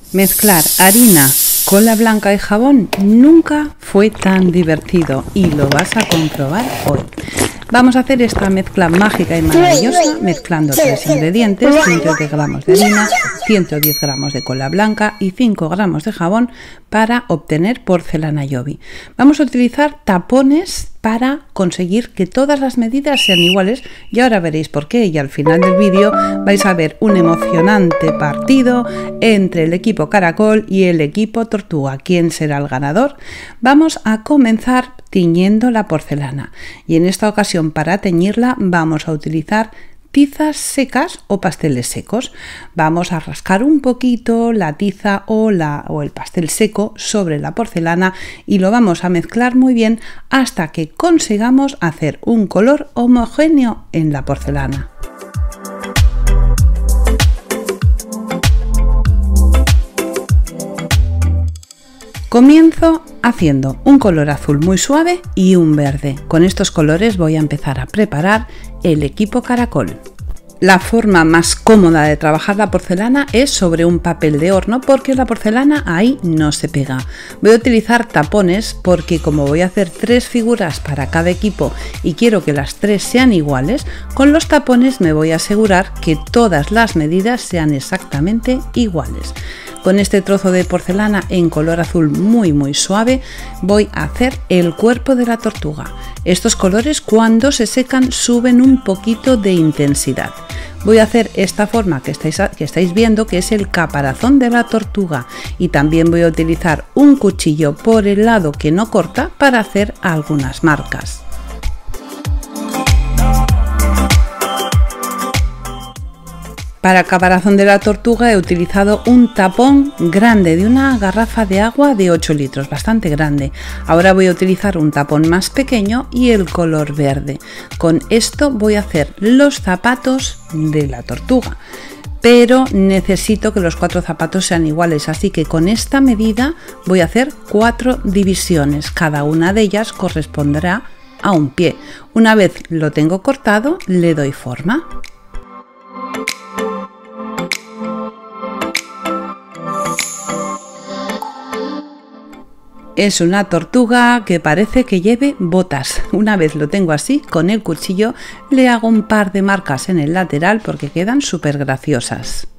Mezclar harina, cola blanca y jabón nunca fue tan divertido y lo vas a comprobar hoy. Vamos a hacer esta mezcla mágica y maravillosa mezclando 3 ingredientes, 110 gramos de harina, 110 gramos de cola blanca y 5 gramos de jabón para obtener porcelana Yobi. Vamos a utilizar tapones para conseguir que todas las medidas sean iguales y ahora veréis por qué, y al final del vídeo vais a ver un emocionante partido entre el equipo Caracol y el equipo Tortuga. ¿Quién será el ganador? Vamos a comenzar tiñendo la porcelana y en esta ocasión para teñirla vamos a utilizar tizas secas o pasteles secos. Vamos a rascar un poquito la tiza o el pastel seco sobre la porcelana y lo vamos a mezclar muy bien hasta que consigamos hacer un color homogéneo en la porcelana. Comienzo haciendo un color azul muy suave y un verde. Con estos colores voy a empezar a preparar el equipo Caracol. La forma más cómoda de trabajar la porcelana es sobre un papel de horno porque la porcelana ahí no se pega. Voy a utilizar tapones porque como voy a hacer 3 figuras para cada equipo y quiero que las 3 sean iguales, con los tapones me voy a asegurar que todas las medidas sean exactamente iguales. Con este trozo de porcelana en color azul muy suave voy a hacer el cuerpo de la tortuga. Estos colores cuando se secan suben un poquito de intensidad. Voy a hacer esta forma que estáis viendo, que es el caparazón de la tortuga, y también voy a utilizar un cuchillo por el lado que no corta para hacer algunas marcas. Para el caparazón de la tortuga he utilizado un tapón grande de una garrafa de agua de 8 litros, bastante grande. Ahora voy a utilizar un tapón más pequeño y el color verde. Con esto voy a hacer los zapatos de la tortuga, pero necesito que los 4 zapatos sean iguales, así que con esta medida voy a hacer 4 divisiones. Cada una de ellas corresponderá a un pie. Una vez lo tengo cortado, le doy forma. Es una tortuga que parece que lleve botas. Una vez lo tengo así, con el cuchillo le hago un par de marcas en el lateral porque quedan súper graciosas.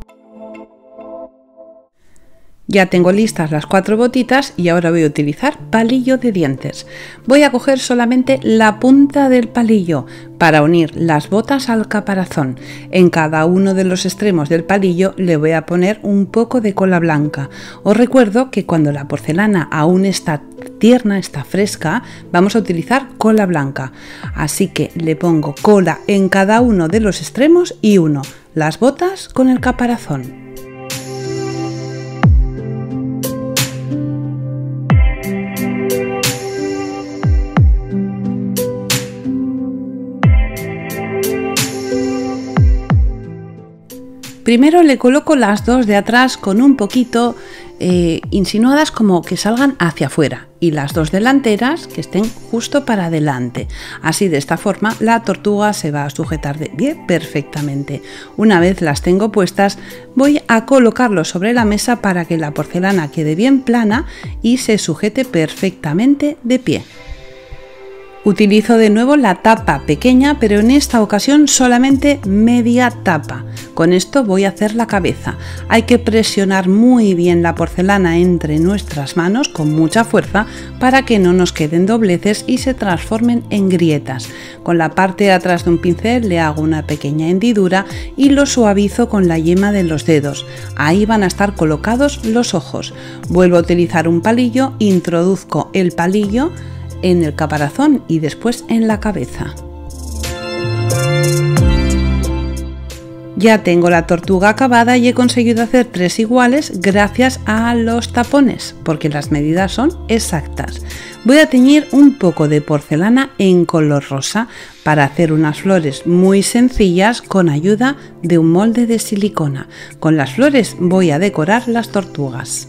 Ya tengo listas las 4 botitas y ahora voy a utilizar palillo de dientes. Voy a coger solamente la punta del palillo para unir las botas al caparazón. En cada uno de los extremos del palillo le voy a poner un poco de cola blanca. Os recuerdo que cuando la porcelana aún está tierna, está fresca, vamos a utilizar cola blanca. Así que le pongo cola en cada uno de los extremos y uno las botas con el caparazón. Primero le coloco las 2 de atrás con un poquito insinuadas como que salgan hacia afuera y las 2 delanteras que estén justo para adelante. Así de esta forma la tortuga se va a sujetar de pie perfectamente. Una vez las tengo puestas voy a colocarlos sobre la mesa para que la porcelana quede bien plana y se sujete perfectamente de pie. Utilizo de nuevo la tapa pequeña, pero en esta ocasión solamente media tapa. Con esto voy a hacer la cabeza. Hay que presionar muy bien la porcelana entre nuestras manos con mucha fuerza para que no nos queden dobleces y se transformen en grietas. Con la parte de atrás de un pincel le hago una pequeña hendidura y lo suavizo con la yema de los dedos. Ahí van a estar colocados los ojos. Vuelvo a utilizar un palillo, introduzco el palillo en el caparazón y después en la cabeza. Ya tengo la tortuga acabada y he conseguido hacer 3 iguales gracias a los tapones, porque las medidas son exactas. Voy a teñir un poco de porcelana en color rosa para hacer unas flores muy sencillas con ayuda de un molde de silicona. Con las flores voy a decorar las tortugas.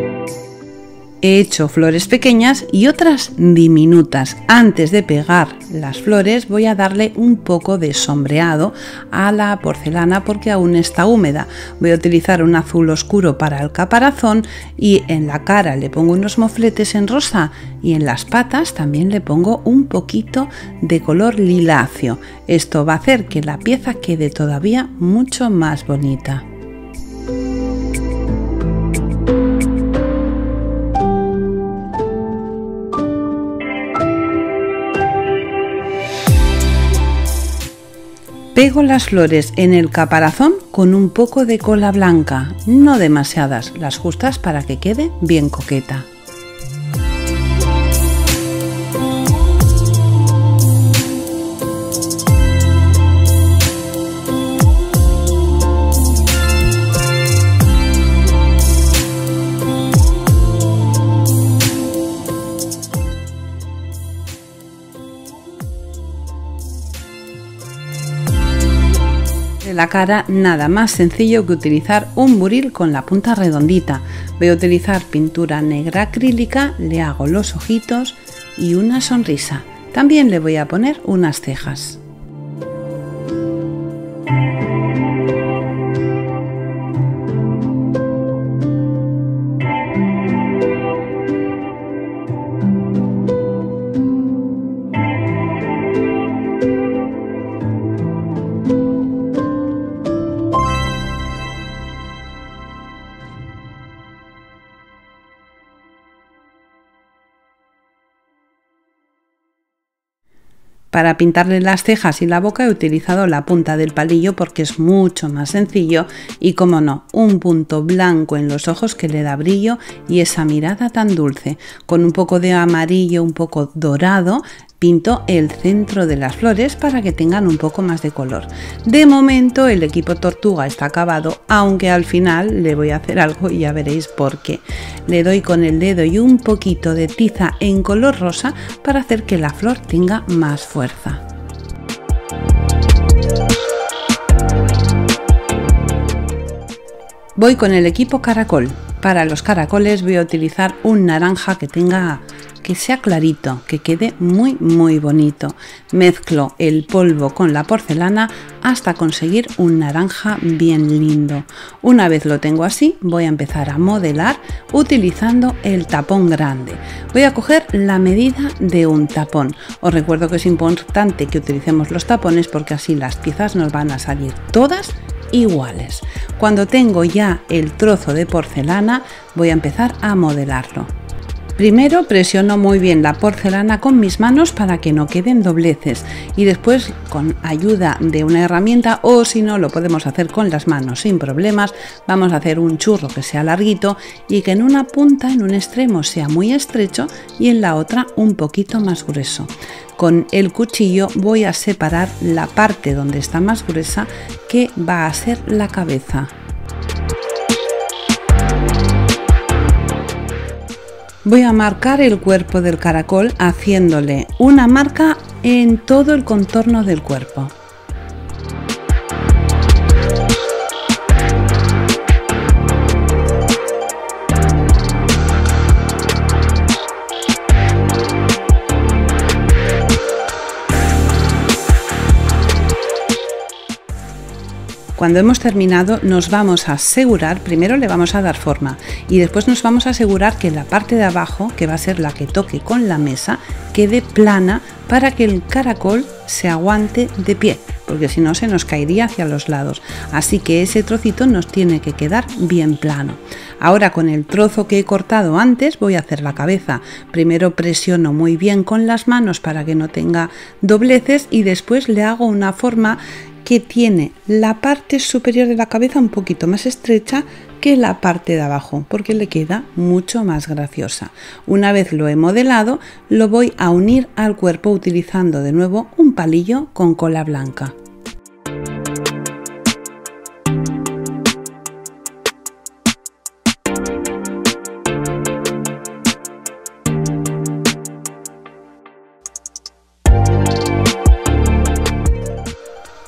He hecho flores pequeñas y otras diminutas. Antes de pegar las flores voy a darle un poco de sombreado a la porcelana porque aún está húmeda. Voy a utilizar un azul oscuro para el caparazón y en la cara le pongo unos mofletes en rosa y en las patas también le pongo un poquito de color liláceo. Esto va a hacer que la pieza quede todavía mucho más bonita. Pego las flores en el caparazón con un poco de cola blanca, no demasiadas, las justas para que quede bien coqueta. De la cara nada más sencillo que utilizar un buril con la punta redondita. Voy a utilizar pintura negra acrílica, le hago los ojitos y una sonrisa. También le voy a poner unas cejas. Para pintarle las cejas y la boca he utilizado la punta del palillo porque es mucho más sencillo y, como no, un punto blanco en los ojos que le da brillo y esa mirada tan dulce. Con un poco de amarillo, un poco dorado, pinto el centro de las flores para que tengan un poco más de color. De momento el equipo tortuga está acabado, aunque al final le voy a hacer algo y ya veréis por qué. Le doy con el dedo y un poquito de tiza en color rosa para hacer que la flor tenga más fuerza. Voy con el equipo caracol. Para los caracoles voy a utilizar un naranja que sea clarito, que quede muy bonito. Mezclo el polvo con la porcelana hasta conseguir un naranja bien lindo. Una vez lo tengo así, voy a empezar a modelar utilizando el tapón grande. Voy a coger la medida de un tapón. Os recuerdo que es importante que utilicemos los tapones porque así las piezas nos van a salir todas iguales. Cuando tengo ya el trozo de porcelana, voy a empezar a modelarlo. Primero presiono muy bien la porcelana con mis manos para que no queden dobleces y después, con ayuda de una herramienta, o si no lo podemos hacer con las manos sin problemas, vamos a hacer un churro que sea larguito y que en una punta, en un extremo, sea muy estrecho y en la otra un poquito más grueso. Con el cuchillo voy a separar la parte donde está más gruesa, que va a ser la cabeza. Voy a marcar el cuerpo del caracol haciéndole una marca en todo el contorno del cuerpo. Cuando hemos terminado nos vamos a asegurar, primero le vamos a dar forma y después nos vamos a asegurar que la parte de abajo, que va a ser la que toque con la mesa, quede plana para que el caracol se aguante de pie, porque si no se nos caería hacia los lados. Así que ese trocito nos tiene que quedar bien plano. Ahora con el trozo que he cortado antes voy a hacer la cabeza. Primero presiono muy bien con las manos para que no tenga dobleces y después le hago una forma que tiene la parte superior de la cabeza un poquito más estrecha que la parte de abajo, porque le queda mucho más graciosa. Una vez lo he modelado, lo voy a unir al cuerpo utilizando de nuevo un palillo con cola blanca.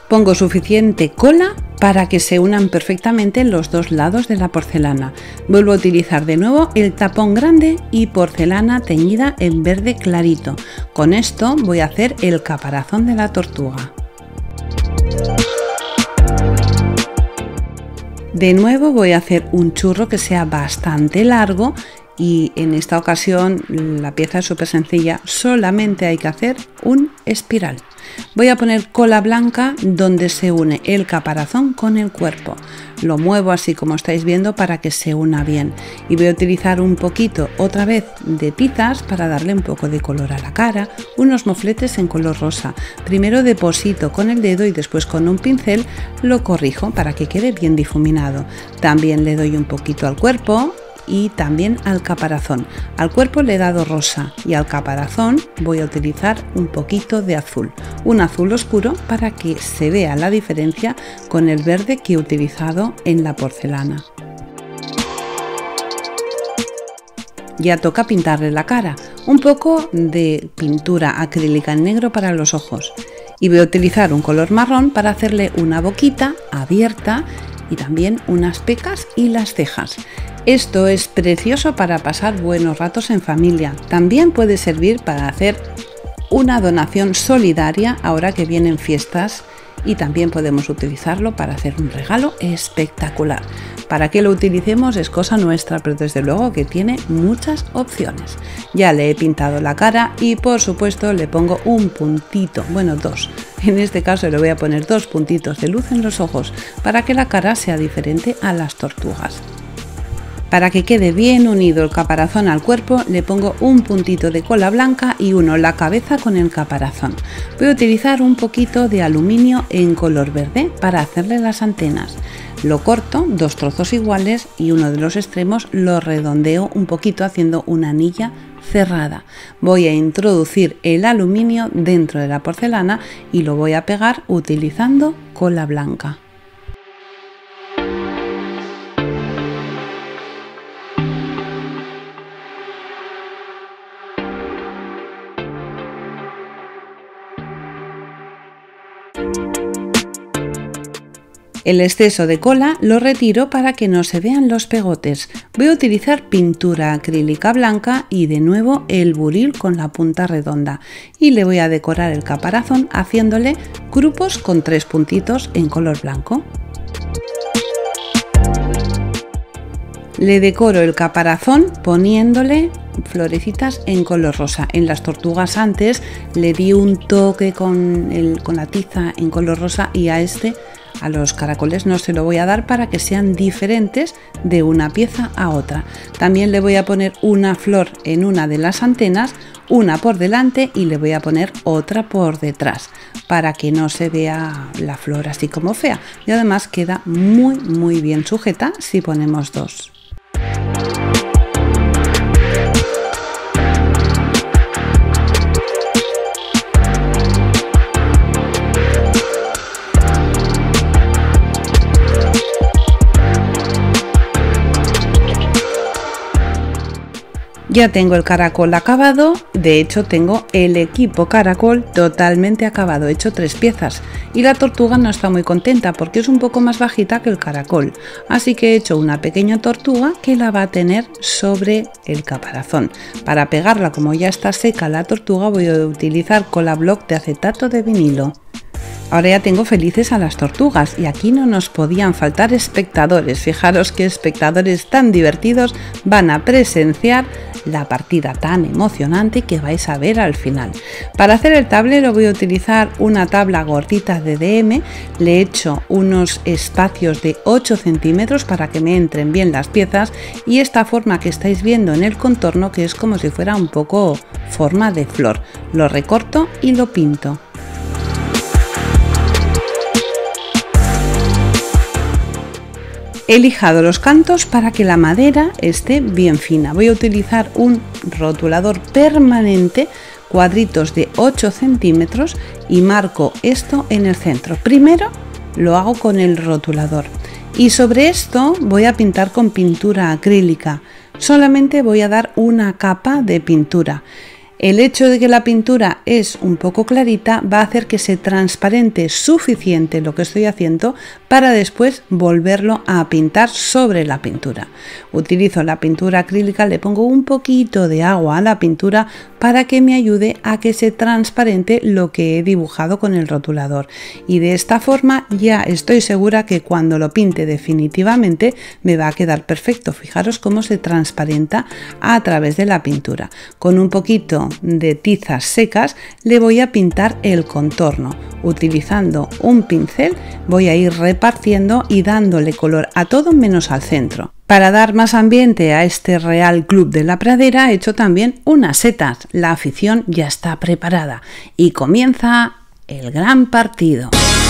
Pongo suficiente cola para que se unan perfectamente los dos lados de la porcelana. Vuelvo a utilizar de nuevo el tapón grande y porcelana teñida en verde clarito. Con esto voy a hacer el caparazón de la tortuga. De nuevo voy a hacer un churro que sea bastante largo y en esta ocasión la pieza es súper sencilla, solamente hay que hacer un espiral. Voy a poner cola blanca donde se une el caparazón con el cuerpo. Lo muevo así como estáis viendo para que se una bien y voy a utilizar un poquito otra vez de tizas para darle un poco de color a la cara, unos mofletes en color rosa. Primero deposito con el dedo y después con un pincel lo corrijo para que quede bien difuminado. También le doy un poquito al cuerpo y también al caparazón. Al cuerpo le he dado rosa y al caparazón voy a utilizar un poquito de azul, un azul oscuro para que se vea la diferencia con el verde que he utilizado en la porcelana. Ya toca pintarle la cara, un poco de pintura acrílica en negro para los ojos y voy a utilizar un color marrón para hacerle una boquita abierta y también unas pecas y las cejas. Esto es precioso para pasar buenos ratos en familia. También puede servir para hacer una donación solidaria ahora que vienen fiestas y también podemos utilizarlo para hacer un regalo espectacular. Para que lo utilicemos es cosa nuestra, pero desde luego que tiene muchas opciones. Ya le he pintado la cara y por supuesto le pongo un puntito, bueno, dos. En este caso le voy a poner 2 puntitos de luz en los ojos para que la cara sea diferente a las tortugas. Para que quede bien unido el caparazón al cuerpo le pongo un puntito de cola blanca y uno en la cabeza con el caparazón. Voy a utilizar un poquito de aluminio en color verde para hacerle las antenas. Lo corto 2 trozos iguales y uno de los extremos lo redondeo un poquito haciendo una anilla cerrada. Voy a introducir el aluminio dentro de la porcelana y lo voy a pegar utilizando cola blanca. El exceso de cola lo retiro para que no se vean los pegotes. Voy a utilizar pintura acrílica blanca y de nuevo el buril con la punta redonda y le voy a decorar el caparazón haciéndole grupos con 3 puntitos en color blanco. Le decoro el caparazón poniéndole florecitas en color rosa. En las tortugas antes le di un toque con la tiza en color rosa y a los caracoles no se lo voy a dar para que sean diferentes de una pieza a otra. También le voy a poner una flor en una de las antenas, una por delante y le voy a poner otra por detrás para que no se vea la flor así como fea y además queda muy bien sujeta si ponemos 2. Ya tengo el caracol acabado, de hecho tengo el equipo caracol totalmente acabado, he hecho 3 piezas y la tortuga no está muy contenta porque es un poco más bajita que el caracol, así que he hecho una pequeña tortuga que la va a tener sobre el caparazón. Para pegarla, como ya está seca la tortuga, voy a utilizar cola block de acetato de vinilo. Ahora ya tengo felices a las tortugas y aquí no nos podían faltar espectadores. Fijaros qué espectadores tan divertidos van a presenciar la partida tan emocionante que vais a ver al final. Para hacer el tablero voy a utilizar una tabla gordita de DM, le he hecho unos espacios de 8 centímetros para que me entren bien las piezas y esta forma que estáis viendo en el contorno, que es como si fuera un poco forma de flor, lo recorto y lo pinto. He lijado los cantos para que la madera esté bien fina. Voy a utilizar un rotulador permanente, cuadritos de 8 centímetros y marco esto en el centro. Primero lo hago con el rotulador y sobre esto voy a pintar con pintura acrílica. Solamente voy a dar una capa de pintura. El hecho de que la pintura es un poco clarita va a hacer que se transparente suficiente lo que estoy haciendo para después volverlo a pintar sobre la pintura. Utilizo la pintura acrílica, le pongo un poquito de agua a la pintura para que me ayude a que se transparente lo que he dibujado con el rotulador, y de esta forma ya estoy segura que cuando lo pinte definitivamente me va a quedar perfecto. Fijaros cómo se transparenta a través de la pintura. Con un poquito de tizas secas le voy a pintar el contorno. Utilizando un pincel voy a ir repartiendo y dándole color a todo menos al centro. Para dar más ambiente a este Real Club de la Pradera he hecho también unas setas. La afición ya está preparada y comienza el gran partido.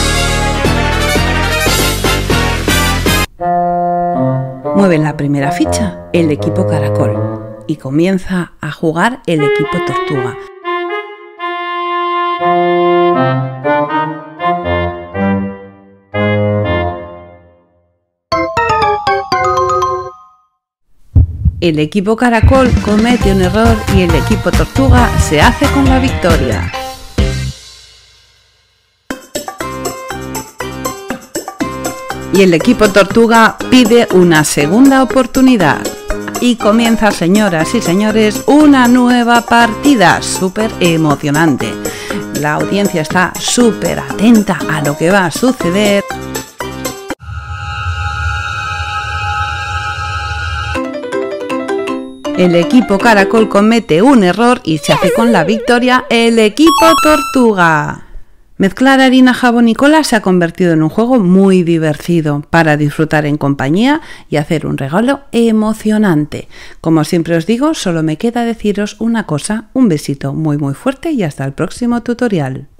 Mueven la primera ficha el equipo Caracol y comienza a jugar el equipo Tortuga. El equipo Caracol comete un error y el equipo Tortuga se hace con la victoria. Y el equipo Tortuga pide una segunda oportunidad. Y comienza, señoras y señores, una nueva partida súper emocionante. La audiencia está súper atenta a lo que va a suceder. El equipo Caracol comete un error y se hace con la victoria el equipo Tortuga. Mezclar harina, jabón y cola se ha convertido en un juego muy divertido para disfrutar en compañía y hacer un regalo emocionante. Como siempre os digo, solo me queda deciros una cosa: un besito muy fuerte y hasta el próximo tutorial.